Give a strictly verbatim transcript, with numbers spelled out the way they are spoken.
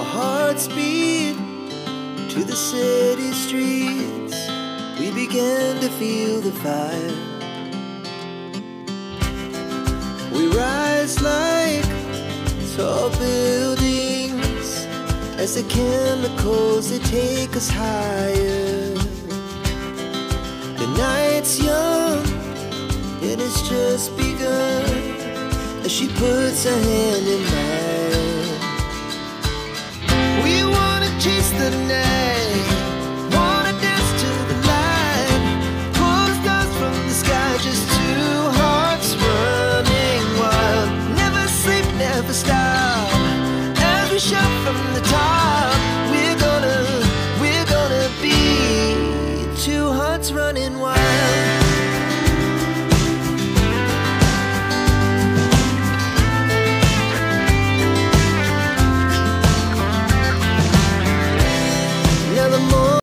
our hearts beat to the city streets. We began to feel the fire. We rise like tall buildings as the chemicals, they take us higher. The night's young, it has just begun as she puts her hand in mine. We wanna chase the night, wanna dance to the light, pull the stars from the sky, just two hearts running wild. Never sleep, never stop, as we shout from the top.